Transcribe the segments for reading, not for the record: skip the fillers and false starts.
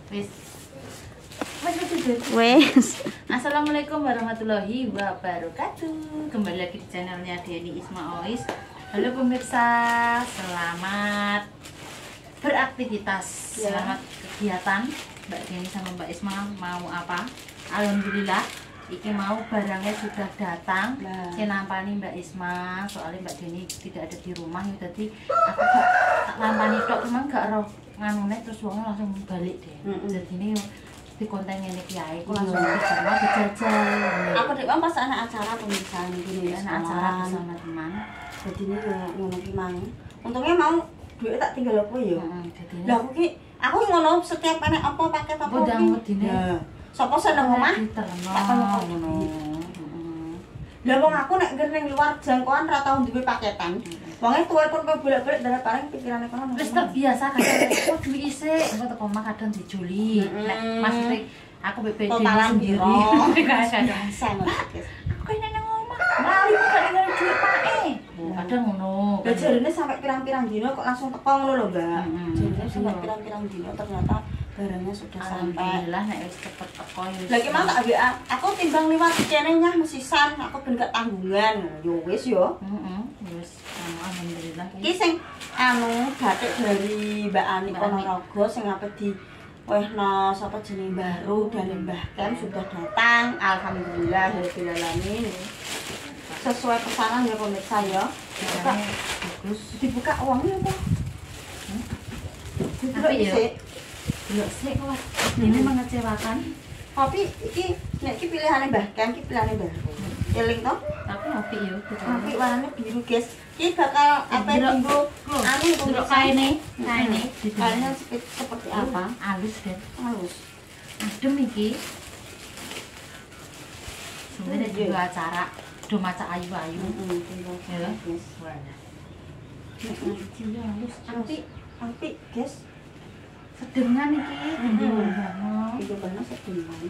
Wis. Wes. Assalamualaikum warahmatullahi wabarakatuh. Kembali lagi di channelnya Deni Isma Ois. Halo pemirsa, selamat beraktivitas, selamat kegiatan. Mbak Deni sama Mbak Isma mau apa? Alhamdulillah, iki mau barangnya sudah datang. Saya nampani Mbak Isma, soalnya Mbak Deni tidak ada di rumah, jadi aku gak tak nampani tok, cuman gak roh nganune terus wong langsung balik deh. Jadi ini di konten ini kiai, aku langsung bersama dijajal. Aku dek pas anak acara pemirsa ini Anak acara bersama teman. Jadi ini ngono ki mang. Untungnya mau duit tak tinggal apa ya? Lah aku ngono setiap anak apa paket apa ki. Bodang medine. Sapa seneng omah? Tak kono ngono. Lah wong aku nek ngger ning luar jangkauan ra tau duwe paketan. Wonge tuwa pun bolak-balik darat paling pikirane kono. Wis terbiasa kadang kok duit isih, engko teko omah kadang dijuli. Nek maksudnya aku BPD sendiri. Kadang sama. Aku kene nang omah. Lali kok gak nang duit pake. Kadang ngono. Lah jarine sampai pirang-pirang dino kok langsung teko ngono lho, Mbak. Jarine sampai pirang-pirang dino ternyata barangnya sudah sampai. Alhamdulillah nek wis cepet teko ya. Lagi mau tak WA, aku timbang liwat kene nyah mesisan, aku ben gak tanggungan. Yo wis yo. Wis alhamdulillah. Iki sing batik dari Mbak Ani Ponorogo sing ape di wehno sapa jeneng baru dan Mbah Kem sudah datang. Alhamdulillah rabbil alamin. Sesuai pesanan ya pemirsa ya. Bagus. Dibuka uangnya apa? Tapi ya delok sik kok. Ini mengecewakan. Tapi iki nek iki pilihane Mbah Kem, iki pilihane baru. Eling to? Tapi api yo. Api warnanya biru, guys. Ini bakal apa dinggo anu delok kaine. Kainnya seperti apa? Halus kan. Halus. Adem iki. Sebenarnya juga acara do maca ayu-ayu. Ya. Guys. Halus. Api, guys. Sedengan iki. Itu benar sedengan.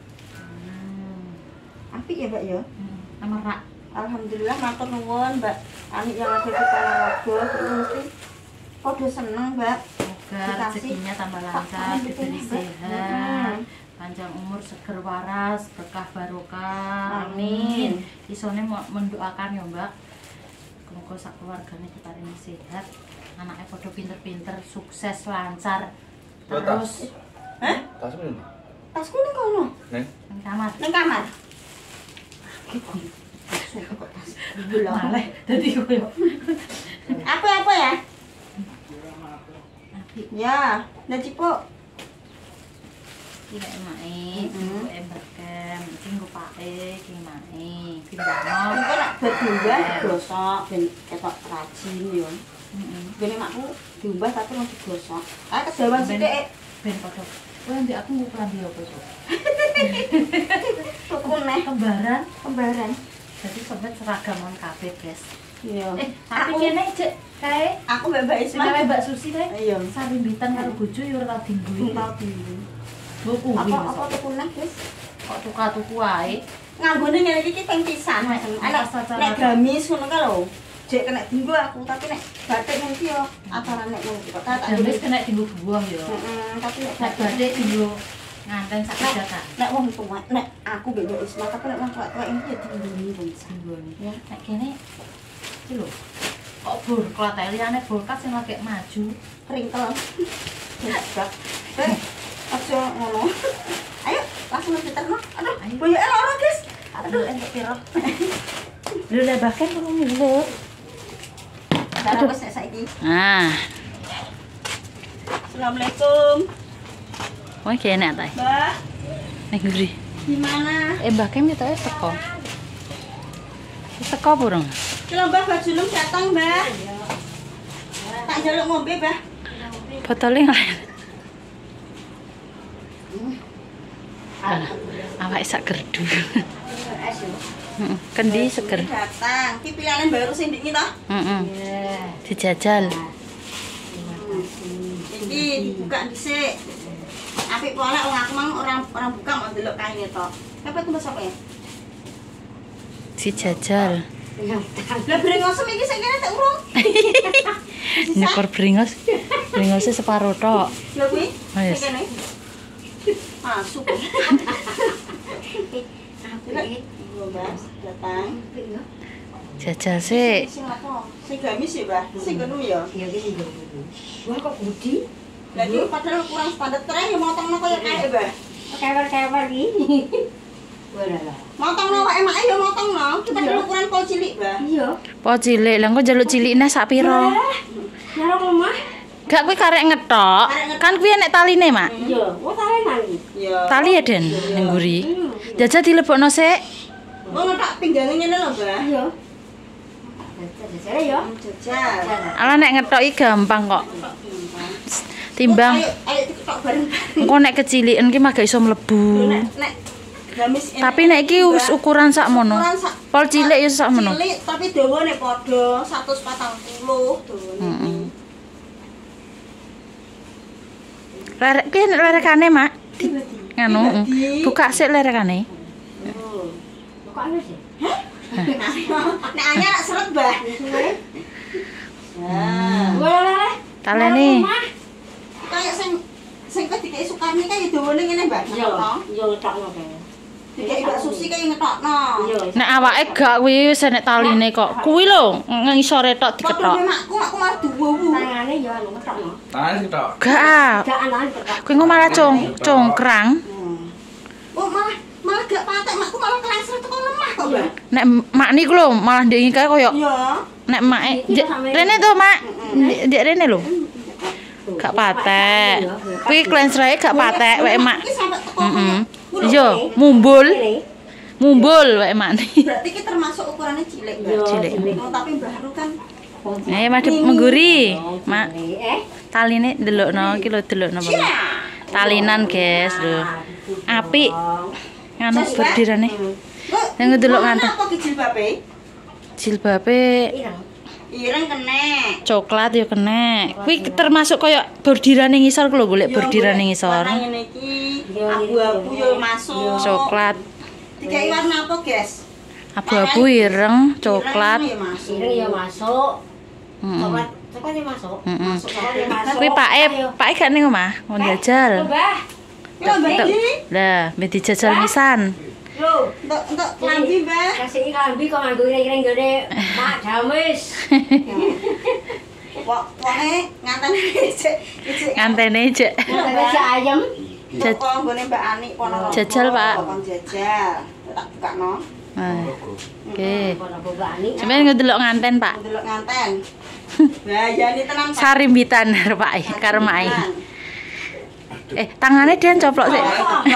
Api ya, Mbak ya? Amarak. Alhamdulillah matur nuwun Mbak Ani yang ada di Ponorogo. Mesti podo seneng, Mbak. Semoga rezekinya tambah lancar, diberi sehat, panjang umur, seger waras, berkah barokah. Amin. Isone mendoakan ya, Mbak. Semoga sak keluargane diparingi sehat, anaknya podo pinter-pinter, sukses, lancar. Terus, Tasmu ini? Tasku ning kono. Neng? nang kamar. Ning kamar. Malah dadi koyo Apa ya? api Ya, nah Cipo. iki mae, embarkan, iki nggo pake, iki mae, pindahno. Engko nek diumbah digosok ben ketok rajin yo. Gene makku diumbah tapi mau digosok. Kedawan sithik Ben padha. Kowe ndek aku nggo klambi apa, Cuk? tuku neh Kembaran. Jadi sobat seragaman kabeh, guys. iya. Tapi kene cek kae Aku Mbak Isma. sing Mbak Susi kae. Iya. Sarimbitan karo bojo yo ora dinggo. Tau dinggo. Mbok kuwi. Apa tuku neh, guys? Kok tuku ae. Nganggone ngene iki ping pisan. Nek gamis ngono ka lho. Jek kena dinggo aku, tapi nek batik nang iki yo acarane ngono kok tak Gamis kena dinggo buah yo. tapi nek Nek batik dinggo nganten sak jaka. nek wong tuwa, nek aku Mbak Isma, tapi nek wong tuwa iki ya dinggoni wong Dinggoni. Nek kene iki lho. Kok burkot ae liyane burkat sing lagi maju. kringkel. Jebak. Aja ngono. Ayo, langsung diterno. Aduh, boyo ora, guys. Aduh, entuk piro? Lho lah bahkan kurang lho. Cara wis nek saiki. Ah, Assalamualaikum. wah kene ta. Mbak, Nek ngri. gimana? Mbah Kem ketoke teko. Teko burung. Ki lho Mbak, baju lum datang, Mbak. Tak njaluk ngombe, Mbak. Botolnya lain. Awak sak gerdu. Kendi seger. Datang. Ki pilihane baru sing ndiki to? Dijajal. Iki dibuka dhisik. Apik pola wong aku mang orang buka mau delok kaine to. Apa tuh sapa ya? Dijajal. Lah brengosem iki sing kene tak urung. Nyekor bringos. Bringosnya separuh tok. Lha kuwi Wes. sing kene. Masuk. Mbak, datang. Jajal sih. Sing apa? Sing gamis ya, Mbak? Sing ngono ya? Iya iki lho. Wah kok budi? Lah iki padahal kurang standar tren ya motongno koyo kae, Mbak. Kewer-kewer iki. Wah lah. Motongno wae emake ya motongno. Ki padahal ukuran pol cilik, Mbak. Iya. Po cilik, lah engko njaluk cilikne sak piro? Nyarok lemah. Gak kuwi karek ngetok. Kan kuwi enek taline, Mak. Iya. Oh talenan iki. Iya. Tali ya, Den, ning nguri. Jajal dilebokno sik. Oh, ngetok pinggange ngene lho, Mbak. Iya. Jajare ya. Jajal. Ala nek ngetok iki gampang kok. Timbang Ayo diketok bareng. engko nek keciliken ki mah gak iso mlebu. Nek gamis ini. Tapi nek iki wis ukuran sakmono. Pol cilik ya sakmono. Cilik tapi dawane padha 140 dawane. Lerek ki lerekane, Mak. Nganu, buka sik lerekane. Kok ana sih? Nek anyar seret, Mbah. Wah. Talene. Kayak sing dikeki Sukarni kae dawane ngene, Mbak. Iya. Iya ngetokno kae. Dikeki Mbak Susi kae ngetokno. Iya. Nek awake gak kuwi wis enek taline kok. Kuwi lho ngisore tok Padha diketok. makku malah duwu. Tangane ya anu ngetokno. Tangan ketok. Gak. Gak anane ketok. Kuwi engko malah congkrang. Oh, malah gak patek makku malah kelesret teko lemah kok, Mbak. Nek mak niku lho malah ndek iki kae koyo Iya. nek make rene to, Mak. Ndek rene lho. Gak patek. Kuwi klensrae gak patek wae, Mak. Iki sampe teko. Heeh. Iya, mumbul. Mumbul wae, Mak. Berarti ki termasuk ukurannya cilik, Mbak. Cilik. Oh, tapi baru kan Madhep mengguri. Mak, Eh. taline ndelokno iki lho delokno, Pak. Talinan, guys, lho. Apik. Nganu bordirane. Yang ngedelok nganten. Apa ki jilbabe? Jilbabe Ireng. Ireng kene. coklat ya kena. Kuwi termasuk koyo bordirane ngisor ku lho, golek bordirane ngisor. Warna ngene iki abu-abu yo masuk. Coklat, Dikai warna apa, guys? abu-abu ireng, coklat. Ireng ya masuk. Ireng ya masuk. Heeh. Coklat ya masuk. Heeh. Coklat ya masuk. Kuwi pake gak ning omah, mau jajal. Mbah. Yo, Mbak iki. Lah, mbek dijajal misan. Lho. Untuk lambi, Mbak. Kasih klambi kok nganggo ireng-ireng gede. Mak Damis. Wonge nganten ijik. Ngantene jek. Nasi ayam. Kok nggone Mbak Ani Ponorogo. Jajal, Pak. Kon jajal. Tak bukakno. Nah, oke. Kono bani. Sampeyan ngedelok nganten, Pak. Ndelok nganten. Bahayane tenan, Pak. Sarimbitan Pak karo Mak. Tangannya dia coplok sih.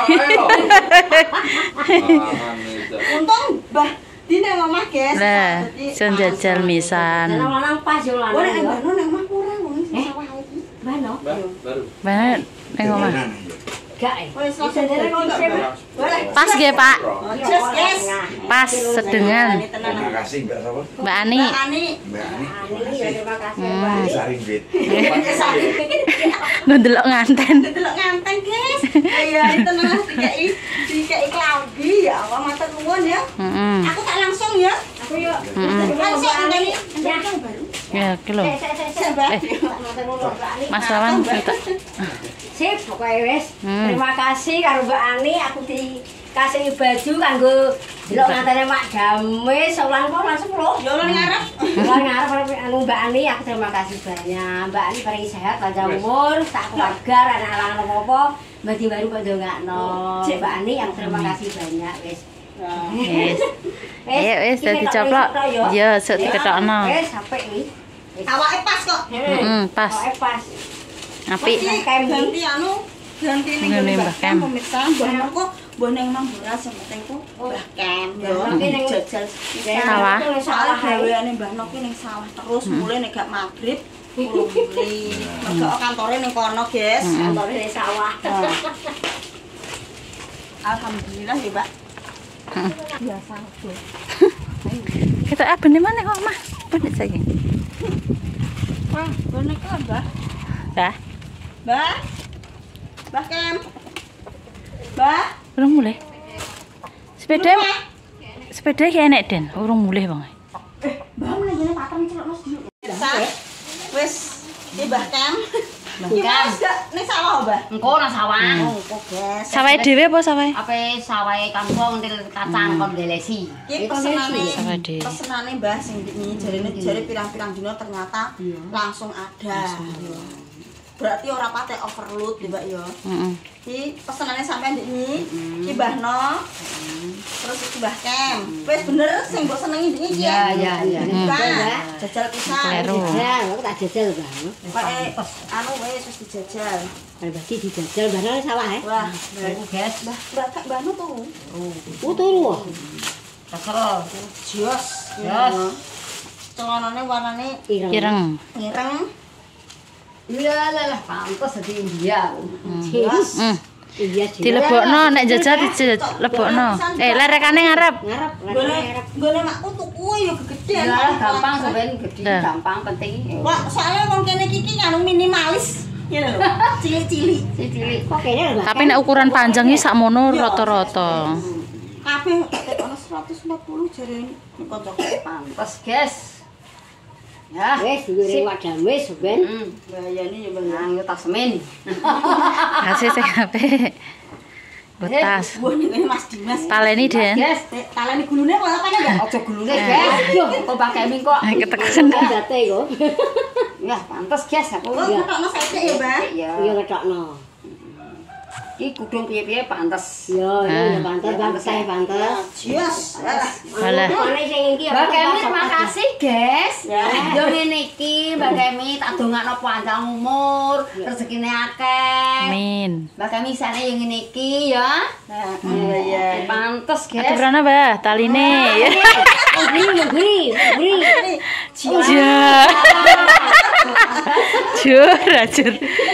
Untung Mbah Dine omah, guys. Lah, sen jajal misan. Lanang pas yo Oh, nek lanang. Mbah nang omah kurang wong sing sawah iki. Bano. Baru. Banget ning omah. Gak. Wis Bisa dene konsep. Boleh. Pas nggih, Pak. Jos, guys. Pas sedengan. Terima kasih Mbak Sapa? Mbak Ani. Mbak Ani. Mbak Ani. Terima kasih, Mbak. Saringbit. Ngedelok nganten. Delok nganten, guys. Iya, tenan dikei klambi ya. Allah matur nuwun ya. Heeh. Aku tak langsung ya. Aku yo. Langsung ngenteni. Ya. Ya, ki lho. Sik, Mbak. Mas Wawan minta. Sip, pokoknya wis. Terima kasih karo Mbak Ani, aku dikasih baju kanggo delok ngantene Mak Damis, ulang kok langsung lho. Yo lan ngarep. Ulang ngarep anu Mbak Ani, aku terima kasih banyak. Mbak Ani paling sehat, panjang umur, tak keluarga, anak lanang apa-apa, mbadi baru kok ndongakno. Mbak Ani, aku terima kasih banyak wis. Wis. Ayo wis dadi coplok. Ya, sok diketokno. Wis sampai iki. Awake pas kok. Pas. Awake pas. Apik. Iki ganti ganti ning Ngene, Mbah Mbah Kem. Pemirsa, Mbah kok mbah ning Mang Boras sing penting ku Mbah Kem yo. Jajal Sawah. Salah gaweane Mbah Noki ning sawah terus mulai nek gak magrib kurang beli. Mergo kantore ning kono, guys. Kantore ning sawah. Alhamdulillah ya, Mbak. Biasa tuh. Kita abene mana kok, Mah? Bener saiki. Wah, bonek lah, Mbah. Dah, Mbah. Mbah Kem. Mbah. urung mulai. Sepeda ki enek, Den. Urung mulai, Bang. Mbah meneh patem celokno sedulur. Wis, iki Mbah Kem. Gimana gak ning sawah, Mbah? Engko nang sawah. Oh, guys. Sawahe dhewe apa sawahe? Apa sawahe kampung ntil kacang kon delesi. Iki pesenane. Sawahe dhewe. Pesenane Mbah sing iki jare pirang-pirang dino ternyata langsung ada. Berarti ora patek overload ya, Mbak ya. Heeh. Iki pesenane sampean iki, iki Mbah No. Terus iki Mbah Kem. Wis bener sing mbok senengi iki ya. Iya. Jajal pisan. Kleru. Ya, aku tak jajal, Bang. Pokoke anu wis dijajal. Berarti dijajal barang sawah ya. Wah, Guys, Mbah No tuh. turu. Kesel. Jos. Jos. Celanane warnane Ireng. ireng. Iya lah, pantes di India. Jos. Iya, Dilebokno nek jajal dilebokno. Lerekane ngarep. ngarep. Gole makku tuku ya gegedean. Ya, gampang sampean gede, Nah. gampang penting. Wah, soalnya wong kene iki anu minimalis. Ya lho, cilik-cilik. Cilik kok kayaknya Tapi nek ukuran panjangnya sakmono rata-rata. Kabeh ono 140 jare kancaku. pantes, guys. Ya, wis duwe wadah wis ben. Bayane ya Bang. Nang tas semen. Kasih sing apik. Betas. Wah ning Mas Dimas. Taleni Den. Guys, Taleni gulune kok apa enggak? aja gulune, guys. Yo, kok pakai ming kok. Ketekan. Date kok. Ya, pantes, guys aku. Oh, ketokno saiki ya, Bang. Iya. Iya ketokno. Iki kudung piye-piye pantes. iya, pantes, pantes. Jos. Alah. Mbak Kemi, terima kasih, guys. Ya. Yo ngene iki, Mbak Kemi tak dongakno panjang umur, rezekine akeh. Amin. Mbak Kemi sane yo ngene iki ya. Nah, iya. Pantes, Ada guys. berana bah taline. Beri. Ja. Jur, jur.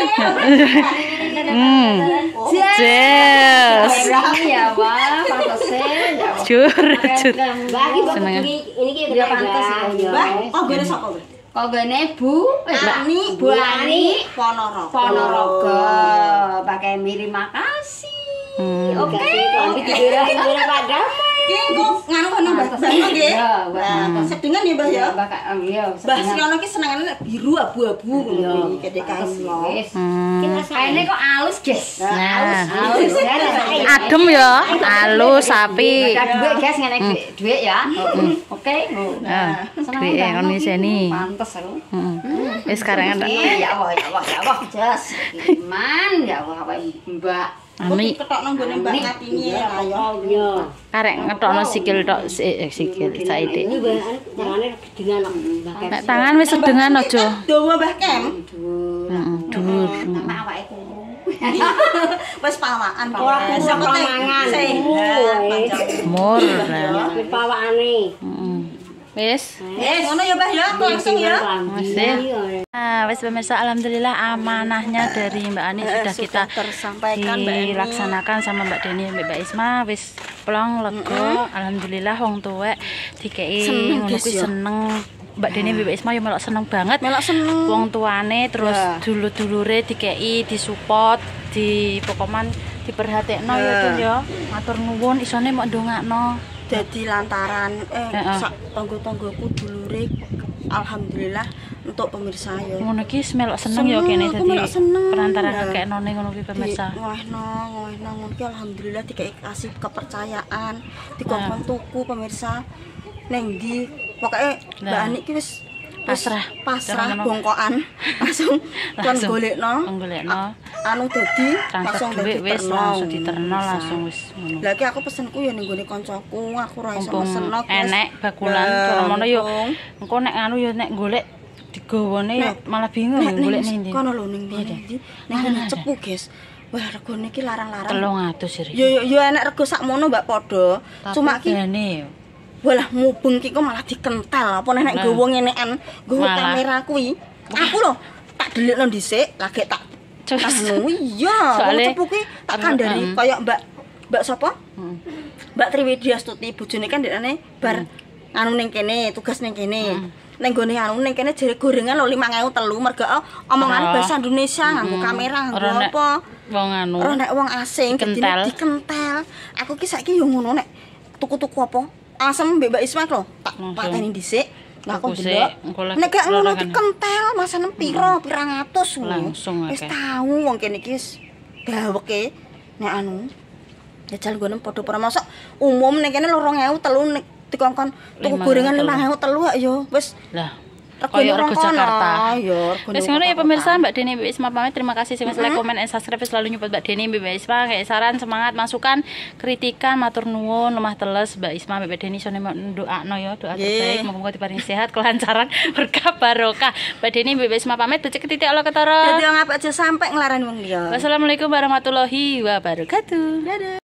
Jess. Ya, Wah, pantese ya. Jur, jur. Bagi Seneng. ini ki ya pantes ya. Mbah, kok gone sapa, Bang? Kok gene Bu Ani, Bu Ani Ponorogo. Ponorogo. Pakai terima kasih. Oke. Nanti tidur pada. Ki engko nganu kono Mbah. Mbah nggih. Iya, Nah, sedengan ya, Mbah ya. Iya, Mbah Siono ki senengane nek biru abu-abu ngono iki kedek kae. Kainnya kok halus, guys. Nah. Halus ya. Adem ya, halus sapi. Duit, guys, ngene duit ya. Oke. Nah, duwe kon miseni. Pantes aku. Heeh. Wis sekarang kan Ya Allah. Jas. Man, ya Allah apa Mbak. Ami Ketokno nggone Mbak Katini ya ayo. Iya. karek ngetokno sikil tok sikil saiki. Ini tangannya dengan Mbak. Nek tangan wis sedengan aja. Dawa Mbah Kem. Heeh, dhuwur. Nama awake kuru. Wis pawaan Pak. Ora kurang mangan. Mur. Pawakane. Heeh. Wis. Wis ngono ya Mbah ya, langsung ya. Nah, wis pemirsa, alhamdulillah amanahnya dari Mbak Ani sudah kita tersampaikan Mbak Ani. dilaksanakan sama Mbak Deni Mbak Isma. Wis plong lega, alhamdulillah wong tuwek dikei ngono kuwi seneng. Mbak Deni Mbak Isma yo melok seneng banget. Melok seneng. Wong tuane terus dulur-dulure dikei disupport, di pokoman diperhatekno ya Tun ya. Matur nuwun isone mok ndongakno. Jadi lantaran sak tangga-tanggaku dulure alhamdulillah untuk pemirsa ya. Ngono ki melok seneng ya kene Aku dadi melok seneng. perantara Nah. kakeknone ngono ki pemirsa. Ngono ngono ki alhamdulillah dikasih kepercayaan, dikongkon tuku pemirsa. Neng ndi pokoke Mbak Ani ki wis Pasrah. pasrah Jangan bongkokan langsung kon Langsung golekno. golekno. Anu dadi Transfer langsung duit dadi wis terno. langsung diterno langsung wis ngono. Lagi aku pesenku ya ning gone kancaku, aku ora iso Mumpung mesenno. enek bakulan koromono yo engko nek anu yo nek golek digawane yo malah bingung yo golek ning ndi. Kono lho ning ndi? Ning cepu, guys. Wah, regane iki larang-larang. 300 Yo enek rego sakmono Mbak padha. Cuma ki gane yo. walah mubeng ki kok malah dikental. Apa nek nggowo ngenekan nggowo Malah. kamera kuwi. Aku lho tak delikno dhisik, lagi tak anu iya. Soale Cepu ki tak kandhani kaya Mbak sapa? Mbak Triwidi Astuti bojone kan dekane bar anu ning kene, tugas ning kene. Ning gone anu ning kene jare gorengan lho 5.003 mergo omongane bahasa Indonesia nganggo kamera nganggo Ora nek apa. wong anu. Ora nek wong asing Dikentel. dikentel. Aku ki saiki yo ngono nek tuku-tuku apa? Asem Mbak Isma lho, tak pateni dhisik. Lah aku Fokusnya, delok. engko lagi Nek gak ngono olahraga. dikentel masane piro, pirang atus ngono. Langsung Wis akeh. tahu wong kene iki wis gaweke nek anu. Jajal nggono padha para masuk umum nek kene 2.000 telu nek dikongkon tuku 5.000 gorengan 5.000 telu ya wis Lah, regane koyo rego rong kono. Jakarta. Ya regane. Wes ngono ya pemirsa, Mbak Deni Mbak Isma pamit. Terima kasih sing wis like, comment, and subscribe. Selalu nyupport Mbak Deni Mbak Isma, kayak saran, semangat, masukan, kritikan, matur nuwun, lemah teles Mbak Isma Mbak Deni sone doakno ya, doa terbaik, moga-moga diparingi sehat, kelancaran, berkah barokah. Mbak Deni Mbak Isma pamit, becik titik Allah ketara. Dadi ngapa aja sampai nglarani wong liya. Wassalamualaikum warahmatullahi wabarakatuh. Dadah.